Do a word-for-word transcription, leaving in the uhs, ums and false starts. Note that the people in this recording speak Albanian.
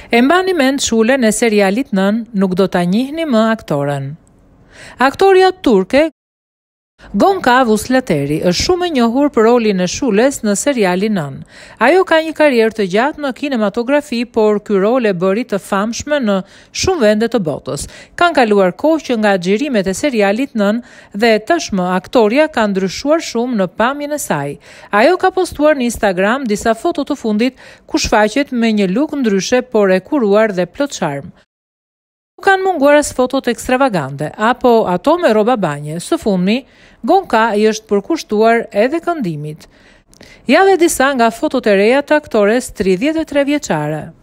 E mbani mend Shulen e serialit Nënë, nuk do ta njihni më aktoren. Aktoria turke Gonca Vuslateri është shumë e njohur për rolin e Shules në serialin Nënë. Ajo ka një karrierë të gjatë në kinematografi, por ky rol e bëri të famshme në shumë vende të botës. Kanë kaluar kohë që nga xhirimet e serialit Nënë dhe tashmë aktoria ka ndryshuar shumë në pamjen e saj. Ajo ka postuar në Instagram disa foto të fundit ku shfaqet me një look ndryshe, por e kuruar dhe plot charm. Nuk kanë munguar as fotot ekstravagante, apo ato me rroba banje. Së fundmi, Gonca i është përkushtuar edhe këndimit. Ja dhe disa nga fotot e reja të aktores tridhjetë e tre vjeçare.